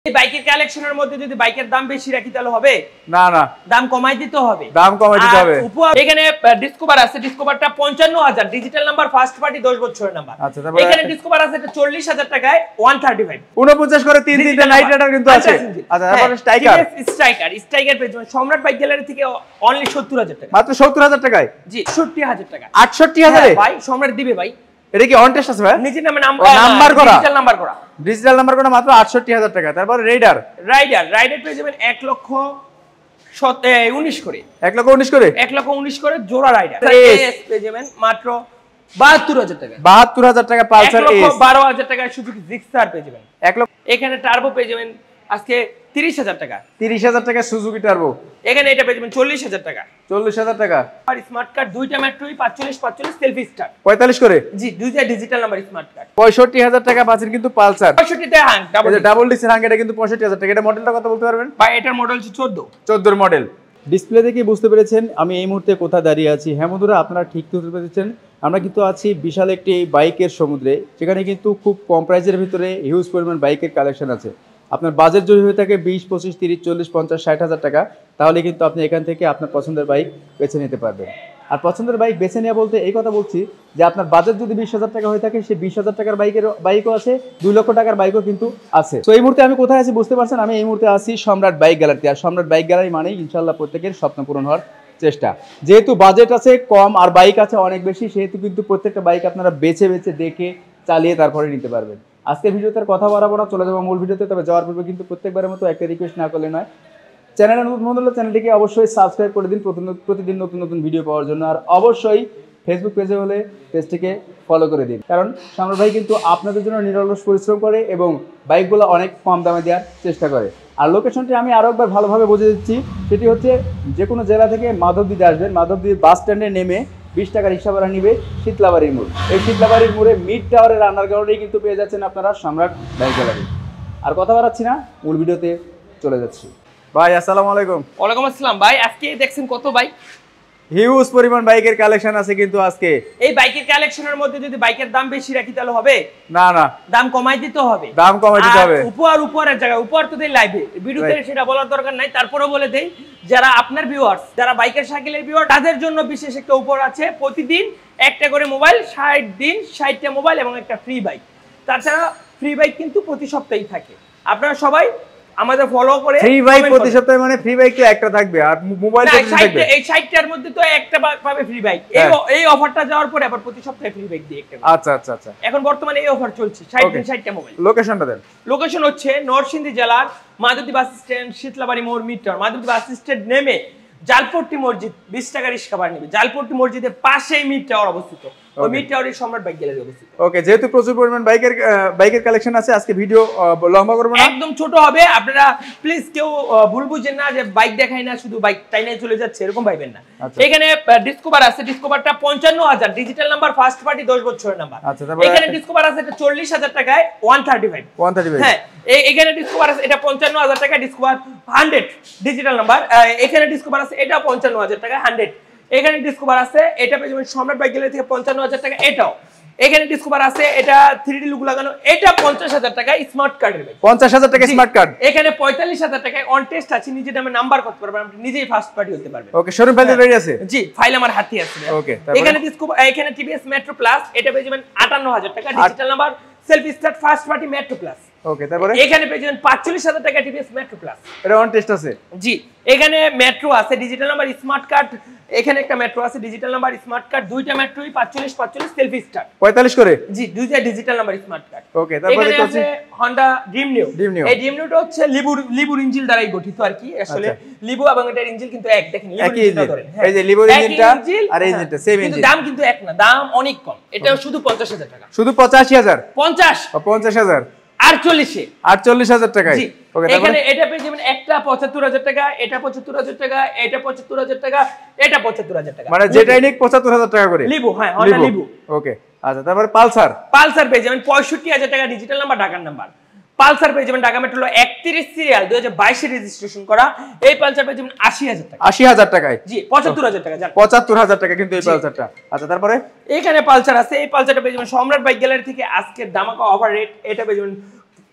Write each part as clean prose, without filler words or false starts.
এই বাইকের কালেকশনের মধ্যে যদি বাইকের দাম বেশি রাখি তাহলে হবে না না, দাম কমাই দিতে হবে। এখানে ডিসকভার আছে, ডিসকভারটা 55000 ডিজিটাল নাম্বার, ফার্স্ট পার্টি 10 বছরের নাম্বার। এখানে ডিসকভার আছে এটা 40000 টাকায় 135 49 করে তিন তিনটা নাইট রাইডার কিন্তু আছে। আচ্ছা, তারপরে striker page Samrat bike gallery থেকে অনলি 70000 টাকা, মাত্র 70000 টাকায়। জি 68000 টাকা। 68000 ভাই সম্রাট দিবে ভাই। এটা কি অন টেস্ট আছে ভাই? নিজের নামে নাম্বার করা, ডিজিটাল নাম্বার করা মাত্র 68000 টাকা। তারপর রাইডার পেয়ে যাবেন 1,19,000 করে, 1,19,000 করে জোড়া রাইডার পেয়ে যাবেন মাত্র 72000 টাকা। 72000 টাকা পালসার এস, 1,12,000 টাকা সুজুকি জিক্সার পেয়ে যাবেন 1 লক্ষ। এখানে টার্বো পেয়ে যাবেন আজকে 30000 টাকা, 30000 টাকা সুজুকি টার্বো। এখানে এটা পেয়ে যাবেন 40000 টাকা, 40000 টাকা। আর স্মার্ট কার্ড দুইটা মেট্রোই 45 সেলফি স্টার্ট 45 করে। জি দুইটা ডিজিটাল নাম্বার স্মার্ট কার্ড। 65000 টাকা পাচ্ছেন কিন্তু পালসার। 65 তে হাং ডাবল ডিসি হাং, এটা কিন্তু 65000 টাকা। এটা মডেলটা কত বলতে পারবেন ভাই? এটার মডেল হচ্ছে 14 মডেল। ডিসপ্লে দেখে বুঝতে পেরেছেন আমি এই মুহূর্তে কোথায় দাঁড়িয়ে আছি। হ্যাঁ বন্ধুরা, আপনারা ঠিক বুঝতে পেরেছেন, আমরা কিন্তু আছি বিশাল একটি বাইকের সমুদ্রে, যেখানে কিন্তু খুব কম প্রাইসের ভিতরে হিউজ পরিমাণ বাইকের কালেকশন আছে। আপনার বাজেট যদি হয়ে থাকে 20, 25, 30, 40, 50, 60,000 টাকা, তাহলে কিন্তু আপনি এখান থেকে আপনার পছন্দের বাইক বেছে নিতে পারবেন। আর পছন্দের বাইক বেছে নেওয়া বলতে এই কথা বলছি যে আপনার বাজেট যদি 20,000 টাকা হয়ে থাকে, সেই 20,000 টাকার বাইকও আছে, 2 লক্ষ টাকার বাইকও কিন্তু আছে। তো এই মুহূর্তে আমি কোথায় আছি বুঝতে পারছেন? আমি এই মুহূর্তে আছি সম্রাট বাইক গ্যালারিতে। আর সম্রাট বাইক গ্যালারি মানেই ইনশাল্লাহ প্রত্যেকের স্বপ্ন পূরণ হওয়ার চেষ্টা। যেহেতু বাজেট আছে কম আর বাইক আছে অনেক বেশি, সেহেতু কিন্তু প্রত্যেকটা বাইক আপনারা বেছে বেছে দেখে চালিয়ে তারপরে নিতে পারবেন। আজকের ভিডিওতে কথা বাড়াবো না, চলে যাবো মূল ভিডিওতে। তবে যাওয়ার পূর্বে কিন্তু প্রত্যেকবারের মতো একটা রিকোয়েস্ট না করলে নয়, চ্যানেলে নতুন হলে চ্যানেলটিকে অবশ্যই সাবস্ক্রাইব করে দিন প্রতিদিন নতুন নতুন ভিডিও পাওয়ার জন্য। আর অবশ্যই ফেসবুক পেজে হলে পেজটিকে ফলো করে দিন, কারণ সম্রাট ভাই কিন্তু আপনাদের জন্য নিরলস পরিশ্রম করে এবং বাইকগুলো অনেক কম দামে দেওয়ার চেষ্টা করে। আর লোকেশনটি আমি আরও একবার ভালোভাবে বুঝে দিচ্ছি, সেটি হচ্ছে যে কোনো জেলা থেকে মাধবদীতে আসবেন, মাধবদী বাস স্ট্যান্ডে নেমে 20 টাকা রিক্সা ভাড়া নিবে শীতলাবাড়ির মোড়। এই শীতলাবাড়ির মোড়ে মিড টাওয়ারের আন্ডারগ্রাউন্ডেই কিন্তু পেয়ে যাচ্ছেন আপনারা সম্রাট বাইক গ্যালারি। আর কথা বাড়াচ্ছি না, মূল ভিডিওতে চলে যাচ্ছি। ভাই আসসালামু আলাইকুম। ওয়ালাইকুম আসসালাম। ভাই আজকে দেখছেন কত বাইক, হিউজ পরিমাণ বাইকের কালেকশন আছে কিন্তু আজকে। এই বাইকের কালেকশনের মধ্যে যদি বাইকের দাম বেশি রাখি তাহলে হবে না না, দাম কমাই দিতে হবে। উপহারের জায়গায় উপহার তো দেই লাইভে, ভিডিওতে সেটা বলার দরকার নাই, তারপরেও বলে দেই যারা আপনার ভিউয়ার্স, যারা বাইকের সাইকেলের ভিউয়ার, তাদের জন্য বিশেষ একটা উপহার আছে। প্রতিদিন একটা করে মোবাইল, 60 দিন 60টা মোবাইল এবং একটা ফ্রি বাইক। তাছাড়া ফ্রি বাইক কিন্তু প্রতি সপ্তাহেই থাকে। আপনারা সবাই আমাদের ফলো করে ফ্রি বাইক প্রতি সপ্তাহে, মানে ফ্রি বাইক তো একটা থাকবে আর মোবাইল থাকবে। এই 60টার মধ্যে তো একটা পাবে ফ্রি বাইক। এই অফারটা যাওয়ার পরে আবার প্রতি সপ্তাহে ফ্রি বাইক দিয়ে একটা। আচ্ছা আচ্ছা আচ্ছা, এখন বর্তমানে এই অফার চলছে 60 দিন 60টা মোবাইল। লোকেশনটা দেন। লোকেশন হচ্ছে নরসিংদী জেলার মাধবদী বাস স্ট্যান্ড, শীতলাবাড়ি মোড় মিটার। মাধবদী বাস স্ট্যান্ড নেমে জালপট্টি মসজিদ 20 টাকা রিক্সা ভাড়া নেবে। জালপট্টি মসজিদের পাশেই মিড টাওয়ার অবস্থিত, ওই মিড টাওয়ারের সম্রাট বাইক গ্যালারি অবস্থিত। ওকে, যেহেতু প্রচুর পরিমাণ বাইকের কালেকশন আছে, আজকে ভিডিও লম্বা করব না, একদম ছোট হবে। আপনারা প্লিজ কেউ ভুল বুঝেন না যে বাইক দেখাই না শুধু বাইক তাই নাই চলে যাচ্ছে, এরকম ভাইবেন না। এখানে ডিসকভার আছে, ডিসকভারটা 55000 ডিজিটাল নাম্বার, ফার্স্ট পার্টি 10 বছরের নাম্বার। এখানে ডিসকভার আছে এটা 40000 টাকায় 135। হ্যাঁ, এখানে ডিসকভার আছে এটা 55000 টাকা, ডিসকভার 100 ডিজিটাল নাম্বার। এখানে ডিসকভার আছে এটা 55000 টাকা 100। এখানে ডিসকভার আছে এটা পেয়ে যাবেন সম্রাট বাইক গ্যালারি থেকে 55000 টাকা। এটাও এখানে ডিসকভার আছে, এটা 3D লুক লাগানো, এটা 50000 টাকা স্মার্ট কার্ডের বাইক। 50000 টাকা স্মার্ট কার্ড। এখানে 45000 টাকায় অন টেস্ট আছে, নিজের নামে নাম্বার করতে পারবেন, আপনি নিজেই ফার্স্ট পার্টি হতে পারবেন। ওকে, শোরুম ফাইল রেডি আছে? জি, ফাইল আমার হাতে আছে। ওকে, এখানে ডিসকভার, এখানে টিভিএস মেট্রো প্লাস, এটা পেয়ে যাবেন 58000 টাকা digital number, self start, first party metro plus. Okay, তারপরে এখানে পেয়ে যাবেন 45000 টাকা টিভিএস মেট্রো প্লাস, এটা অন টেস্ট আছে। জি, এখানে মেট্রো আছে ডিজিটাল নাম্বার স্মার্ট কার্ড, এখানে একটা মেট্রো আছে ডিজিটাল নাম্বার স্মার্ট কার্ড, দুইটা মেট্রোই 45 সেলফি স্টার্ট 45 করে। জি, দুইটা digital number smart card. Okay, তারপরে এখানে আছে Honda Dream New। এই Dream Newটা হচ্ছে লিবুর ইঞ্জিন দ্বারাই গঠিত আর কি। আসলে লিবু এবং এটার ইঞ্জিন কিন্তু এক, দেখেন লিবুর ইঞ্জিনটা ধরেন। এই যে লিবুর ইঞ্জিনটা আর এই ইঞ্জিনটা সেম ইঞ্জিন, কিন্তু দাম কিন্তু এক না, দাম অনেক কম। এটা শুধু 50000 টাকা, শুধু 85000 50000 48000 টাকা। এখানে এটা পেয়ে যাবেন একটা 75000 টাকা, এটা 75000 টাকা, এটা 75000 টাকা, এটা 75000 টাকা, মানে যেটাই নিক 75000 টাকা করে লিবু। হ্যাঁ, Honda লিবু। ওকে, আচ্ছা, তারপরে পালসার পেয়ে যাবেন 65000 টাকা ডিজিটাল নাম্বার, ঢাকার নাম্বার। পালসার পেয়ে যাবেন ঢাকা মেট্রো 31 সিরিয়াল 2022 এ রেজিস্ট্রেশন করা। এই পালসার পেয়ে যাবেন 80000 টাকা। 80000 টাকায়? জি, 75000 টাকা। 75000 টাকা কিন্তু এই পালসারটা। আচ্ছা, তারপরে এখানে পালসার আছে, এই পালসারটা পেয়ে যাবেন সম্রাট বাইক গ্যালারি থেকে আজকের ধামাকা অফার রেট। এটা পেয়ে যাবেন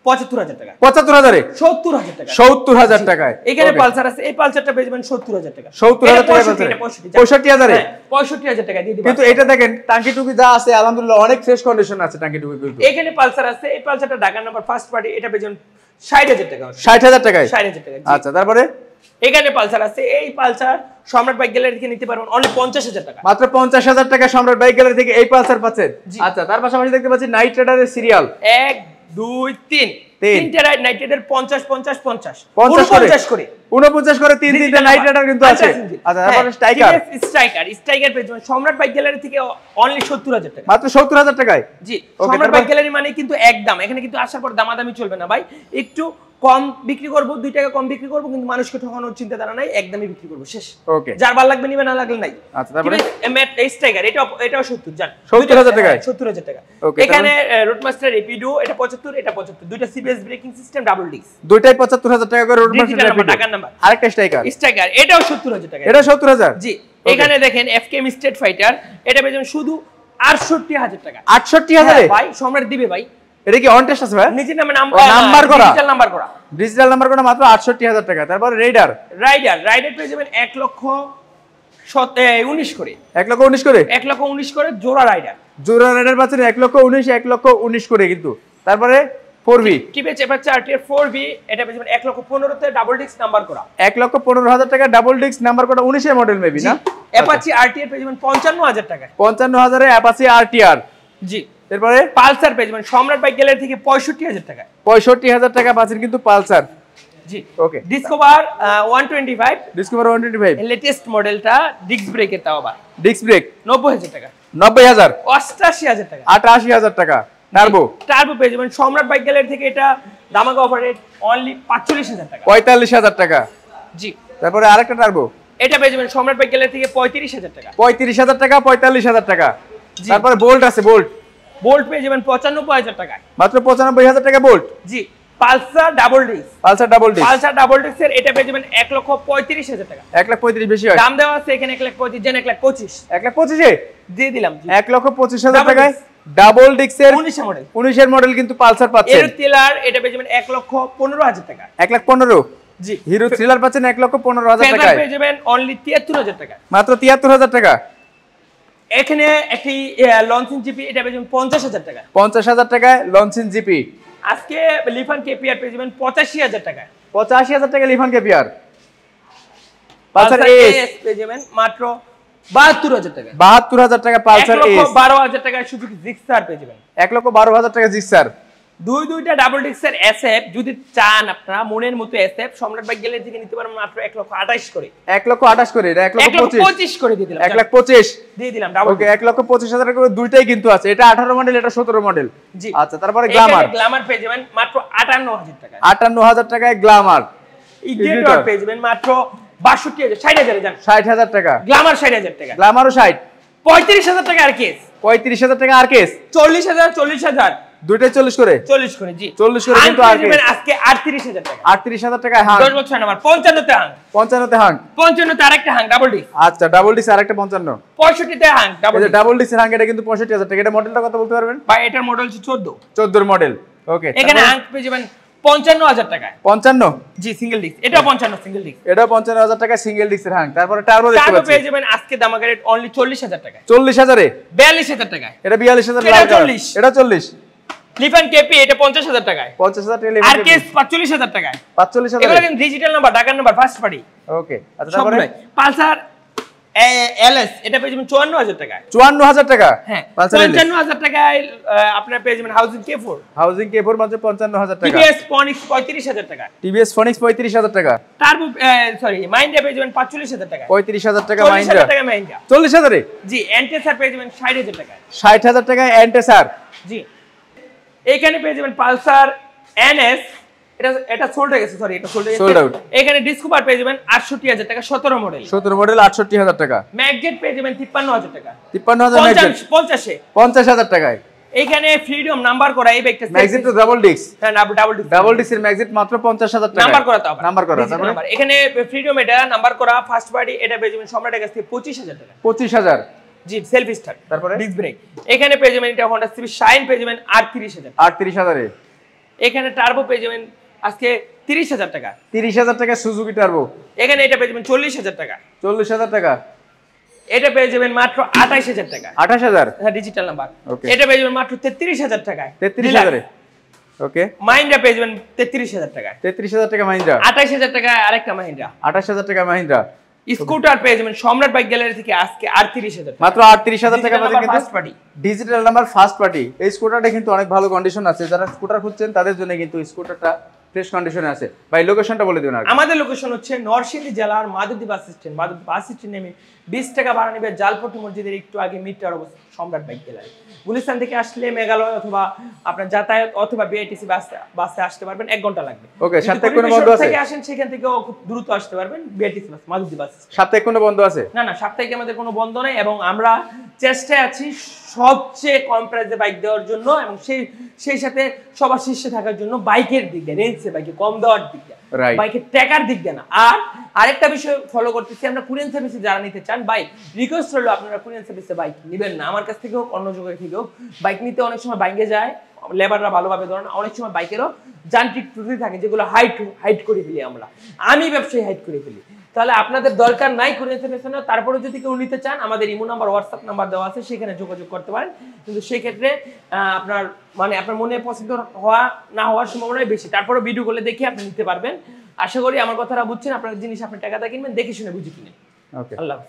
৭৫,০০০ টাকা। ৭৫,০০০ ৭০,০০০ টাকা। ৭০,০০০ টাকায়। এখানে পালসার আছে, এই পালসারটা পেয়ে যাবেন ৭০,০০০ টাকা। ৭০,০০০ টাকা পালসার 65,০০০ 65,০০০ টাকা দিয়ে দিবেন। কিন্তু এটা দেখেন টাঙ্কি টুকি যা আছে আলহামদুলিল্লাহ অনেক ফ্রেশ কন্ডিশন আছে টাঙ্কি টুকি কিন্তু। এখানে পালসার আছে, এই পালসারটা ঢাকার নাম্বার ফার্স্ট পার্টি, এটা পেয়ে যাবেন ৬০,০০০ টাকা। ৬০,০০০ টাকায়? ৬০,০০০ টাকা। আচ্ছা তারপরে এখানে পালসার আছে, এই পালসার সম্রাট বাইক গ্যালারি থেকে নিতে পারবেন অনলি ৫০,০০০ টাকা। মাত্র ৫০,০০০ টাকা সম্রাট বাইক গ্যালারি থেকে এই পালসার পাচ্ছেন। আচ্ছা তার পাশাপাশি দেখতে পাচ্ছি নাইট রাইডারের সিরিয়াল ১ ২ ৩ তিনটা নাইট রাইডার ৫০ ৫০ ৫০ করে 49 করে তিনটা নাইট রাইডার কিন্তু আছে। আচ্ছা তারপরে স্ট্রাইকার পেয়ে যাবেন সম্রাট বাইক গ্যালারি থেকে অনলি ৭০,০০০ টাকা। মাত্র ৭০,০০০ টাকায়? জি, সম্রাট বাইক গ্যালারি মানে কিন্তু একদম, এখানে কিন্তু আসার পর দামাদামি চলবে না ভাই, একটু কম বিক্রি করব, ২ টাকা কম বিক্রি করব, কিন্তু মানুষকে ঠকানোর চিন্তাধারা নাই, একদমই বিক্রি করব, শেষ। ওকে, যার ভালো লাগবে নিবে, না লাগলে নাই। আচ্ছা তারপরে এই স্ট্রাইকার এটাও ৭০ জান ৭০,০০০ টাকায়? ৭০,০০০ টাকা। এখানে রোডমাস্টার রেপিডো এটা ৭৫ এটা ৭৫, দুইটা CBS braking system double disc, দুইটাই ৭৫,০০০ টাকা করে রোডমাস্টার রেপিডো। টাকার নাম্বার। আরেকটা স্ট্রাইকার এটাও ৭০,০০০ টাকা। এটা ৭০,০০০? জি। এখানে দেখেন এফকেএম স্ট্রেট ফাইটার, এটা পেয়ে যাবেন শুধু ৬৮,০০০ টাকা। ৬৮,০০০ ভাই সম্রাট দিবে ভাই। এটা কি অন টেস্ট আছে ভাই? নিজের নামে নাম্বার করা, ডিজিটাল নাম্বার করা, মাত্র ৬৮,০০০ টাকা। তারপর রাইডার পেয়ে যাবেন ১,১৯,০০০ করে। ১,১৯,০০০ করে? ১,১৯,০০০ করে জোড়া রাইডার পাচ্ছেন ১,১৯,০০০, ১,১৯,০০০ করে কিন্তু। তারপরে 4V TVS Apache RTR 4V, এটা পেয়ে যাবেন ১,১৫,০০০ তে ডাবল ডিস্ক নাম্বার করা। ১,১৫,০০০ টাকা ডাবল ডিস্ক নাম্বার করা, ১৯ এর মডেল মেবি না? অ্যাপাচি আরটিআর পেয়ে যাবেন ৫৫,০০০ টাকা। ৫৫,০০০ এ অ্যাপাচি আরটিআর। জি। এরপরে পালসার পেয়ে যাবেন সম্রাট বাইক গ্যালারি থেকে ৬৫,০০০ টাকা। ৬৫,০০০ টাকা পাচ্ছেন কিন্তু পালসার। জি। ওকে, ডিসকভার 125 লেটেস্ট মডেলটা, ডিস্ক ব্রেকের, তাও আবার ডিস্ক ব্রেক ৯০,০০০ টাকা। ৯০,০০০? ৮৮,০০০ টাকা। ৮৮,০০০ টাকা। টার্বো পেয়ে যাবেন সম্রাট বাইক গ্যালারি থেকে, এটা দামাকা অফার রেট অনলি ৪৫,০০০ টাকা। ৪৫,০০০ টাকা। জি। তারপরে আরেকটা টার্বো, এটা পেয়ে যাবেন সম্রাট বাইক গ্যালারি থেকে ৩৫,০০০ টাকা। ৩৫,০০০ টাকা, ৪৫,০০০ টাকা। তারপরে বোল্ট আছে, বোল্ট পেয়ে যাবেন ৯৫,০০০ টাকা। মাত্র ৯৫,০০০ টাকা বোল্ট। জি। পালসার ডাবল ডিস্ক এর এটা পেয়ে যাবেন ১,৩৫,০০০ টাকা। ১,৩৫,০০০ বেশি হয়? দাম দেওয়া আছে এখানে ১,২৫,০০০, যেন ১,২৫,০০০। ১,২৫,০০০ দিয়ে দিলাম। ১,২৫,০০০ টাকায় ডাবল ডিস্কের ১৯ এর মডেল কিন্তু পালসার পাচ্ছেন। হিরো থ্রিলার এটা পেয়ে যাবেন ১,১৫,০০০ টাকা। ১,১৫,০০০? জি। হিরো থ্রিলার পাচ্ছেন ১,১৫,০০০ টাকায়। পেয়ে যাবেন অনলি ৭৩,০০০ টাকা। মাত্র ৭৩,০০০ টাকা। এখানে একটি লঞ্চিং জিপি, এটা পেয়ে যাবেন ৫০,০০০ টাকা। ৫০,০০০ টাকায় লঞ্চিং জিপি। আজকে লিফান কেপিআর পেয়ে যাবেন ৮৫,০০০ টাকায়। ৮৫,০০০ টাকা লিফান কেপিআর। পালসার এস পেয়ে যাবেন মাত্র ৭২,০০০ টাকা। ৭২,০০০ টাকা পালসার এস। ১,১২,০০০ টাকায় সুজুকি জিক্সার পেয়ে যাবেন। ১,১২,০০০ টাকা জিক্সার। দুইটা ডাবল ডিস্কের এসএফ যদি চান আপনারা মনের মতো এসএফ, সম্রাট বাইক গ্যালারি থেকে নিতে পারেন মাত্র ১,২৮,০০০ করে। ১,২৮,০০০ করে? এটা ১,২৫,০০০ করে দিয়ে দিলাম। ১,২৫,০০০ দিয়ে দিলাম ডাবল। ওকে, ১,২৫,০০০ টাকা করে দুইটাই কিন্তু আছে। এটা ১৮ মডেল, এটা ১৭ মডেল। জি। আচ্ছা তারপরে গ্ল্যামার পেয়ে যাবেন মাত্র ৫৮,০০০ টাকা। ৫৮,০০০ টাকায় গ্ল্যামার। ইগনিটর পেয়ে যাবেন মাত্র ৬২,০০০, ৬০,০০০ জান। ৬০,০০০ টাকা। গ্ল্যামার ৬০,০০০ টাকা। গ্ল্যামারও ৬০। ৩৫,০০০ টাকা আর কেস। ৩৫,০০০ টাকা আর কেস। ৪০,০০০ দুইটাই ৪০ করে? ৪০ করে। জি। ৪০ করে কিন্তু আর কেস। আজকে ৩৮,০০০ টাকা। ৩৮,০০০ টাকায় হাং। ১০ বছর নাম্বার ৫৫ তে হাং। ৫৫ তে হাং। ৫৫ তে আরেকটা হাং ডাবল ডিস্ক। আচ্ছা ডাবল ডিস্ক আরেকটা ৫৫। ৬৫ তে হাং ডাবল ডিস্ক। ডাবল ডিস্কের হাং, এটা কিন্তু ৬৫,০০০ টাকা। এটা মডেলটা কত বলতে পারবেন? ভাই এটার মডেল হচ্ছে ১৪। ১৪ এর মডেল। ওকে, এখানে হাং পেয়ে যাবেন ৫৫,০০০ টাকায়। ৫৫? জি, সিঙ্গেল ডিস্ক। এটাও ৫৫ সিঙ্গেল ডিস্ক। এটাও ৫৫,০০০ টাকা সিঙ্গেল ডিস্কের হাং। তারপরে টার্বো দেখতে পাচ্ছি। পেয়ে যাবেন আজকে দামাকা রেট অনলি ৪০,০০০ টাকা। ৪০,০০০ এ? ৪২,০০০ টাকা। এটা ৪২,০০০ এটা ৪০। এটা ৪০। লিফান কেপি এটা ৫০,০০০ টাকায়। ৫০,০০০ টাকা। আর কেস ৪৫,০০০ টাকায়। ৪৫,০০০। এগুলো কিন্তু ডিজিটাল নাম্বার, ঢাকার নাম্বার, ফার্স্ট পার্টি। ওকে, আচ্ছা তারপরে পালসার এলএস এটা পেয়ে যাবেন ৫৪,০০০ টাকায়। ৫৪,০০০ টাকা? হ্যাঁ, পালসার ৫৫,০০০ টাকায় আপনারা পেয়ে যাবেন হাউজিং K4। হাউজিং K4 মাত্র ৫৫,০০০ টাকা। টিভিএস ফনিক্স ৩৫,০০০ টাকা। টিভিএস ফনিক্স 35,০০০ টাকা। টার্বো মাইন্ডা পেয়ে যাবেন ৪৫,০০০ টাকা। 35,০০০ টাকা মাইন্ডা। ৪০,০০০ টাকা মাইন্ডা। ৪০,০০০ এ? জি। এন্টেসার পেয়ে যাবেন ৬০,০০০ টাকা। ৬০,০০০ টাকায় এন্টেসার। জি। এখানে পেয়ে যাবেন পালসার এনএস, এটা সোল্ড হয়ে গেছে, সরি এটা সোল্ড হয়ে গেছে। এখানে ডিসকভার পেয়ে যাবেন ৬৮,০০০ টাকা, ১৭ মডেল। ১৭ মডেল ৬৮,০০০ টাকা। ম্যাগজেট পেয়ে যাবেন ৫৩,০০০ টাকা। ৫৩,০০০ ম্যাগজেট ৫০ এ? ৫০,০০০ টাকায়। এখানে ফ্রিডম নাম্বার করা এই বাইকটা ম্যাগজেট তো ডাবল ডিস্ক। হ্যাঁ, ডাবল ডিস্কের ম্যাগজেট মাত্র ৫০,০০০ টাকা। নাম্বার করা, তো নাম্বার করা। তারপরে এখানে ফ্রিডম এটা নাম্বার করা ফার্স্ট পার্টি, এটা পেয়ে যাবেন সম্রাটের কাছ থেকে ২৫,০০০ টাকা। ২৫,০০০। জি, সেলফ স্টার্ট। তারপরে ডিস্ক ব্রেক এখানে পেয়ে যাবেন, এটা হোন্ডা সিভি শাইন পেয়ে যাবেন ৩৮,০০০। ৩৮,০০০ এ? এখানে টার্বো পেয়ে যাবেন আজকে 30,000 টাকা। 30,000 টাকা সুজুকি টার্বো। এখানে এটা পেয়ে যাবেন 40,000 টাকা। 40,000 টাকা। এটা পেয়ে যাবেন মাত্র 28,000 টাকা। 28,000? হ্যাঁ, ডিজিটাল নাম্বার। ওকে। এটা পেয়ে যাবেন মাত্র 33,000 টাকায়। 33,000 এ? ওকে। মাহিন্দ্রা পেয়ে যাবেন 33,000 টাকায়। 33,000 টাকা মাহিন্দ্রা। 28,000 টাকায় আরেকটা মাহিন্দ্রা। 28,000 টাকা মাহিন্দ্রা। স্কুটার পেয়ে যাবেন সম্রাট বাইক গ্যালারি থেকে আজকে 38,000 টাকা। মাত্র 38,000 টাকা বাজে কিন্তু first party. Digital number first party. এই স্কুটারটা কিন্তু অনেক ভালো কন্ডিশন আছে, যারা স্কুটার খুঁজছেন তাদের জন্য কিন্তু স্কুটারটা ফ্রেশ কন্ডিশনে আছে। ভাই লোকেশনটা বলে দিন আগে। আমাদের লোকেশন হচ্ছে নরসিংদী জেলার Madhabdi bus stand. Madhabdi bus stand নেমে 20 টাকা ভাড়া নেবে জালপট্টি মসজিদের একটু আগে মিটার অবস্থা সম্রাট বাইক গ্যালারি। গুলিস্তান থেকে আসলে মেঘালয় অথবা আপনার যাতায়াত অথবা বিআইটিসি বাসে আসতে পারবেন, 1 ঘন্টা লাগবে। ওকে। সাপ্তাহিক কোনো বন্ধ আছে? থেকে আসেন সেখান থেকেও খুব দ্রুত আসতে পারবেন বিআইটিসি বাস মাধবদী বাস। সাপ্তাহিক কোনো বন্ধ আছে? না না, সাপ্তাহিক আমাদের কোনো বন্ধ নেই এবং আমরা চেষ্টায় আছি সবচেয়ে কম প্রাইসে বাইক দেওয়ার জন্য এবং সেই সাথে সবার শীর্ষে থাকার জন্য বাইকের দিক দিয়ে, রেঞ্জে বাইকে কম দেওয়ার দিক দিয়ে, বাইকের টাকার দিক দিয়ে না। আর আরেকটা বিষয় ফলো করতেছি, আমরা কুরিয়ান সার্ভিসে যারা নিতে চান বাইক, রিকোয়েস্ট হলো আপনারা কুরিয়ান সার্ভিসে বাইক নেবেন না। আমার কাছ থেকেও অন্য জায়গায় থেকেও বাইক নিতে অনেক সময় বাইকে যায়, লেবাররা ভালোভাবে ধরেন, অনেক সময় বাইকেরও যান্ত্রিক ত্রুটি থাকে যেগুলো হাইট করে ফেলি আমরা। আমি ব্যবসায়ী হাইট করে ফেলি। তাহলে আপনাদের দরকার নাই কুরিয়ান সার্ভিসে না। তারপরে যদি কেউ নিতে চান আমাদের ইমো নাম্বার, হোয়াটসঅ্যাপ নাম্বার দেওয়া আছে, সেখানে যোগাযোগ করতে পারেন। কিন্তু সেই ক্ষেত্রে আপনার আপনার মনে পছন্দ হওয়া না হওয়ার সম্ভাবনাই বেশি। তারপরে ভিডিও করলে দেখে আপনি নিতে পারবেন। আশা করি আমার কথাটা বুঝছেন। আপনার জিনিস আপনি টাকাটা কিনবেন, দেখে শুনে বুঝে কিনেন। ওকে। আল্লাহ।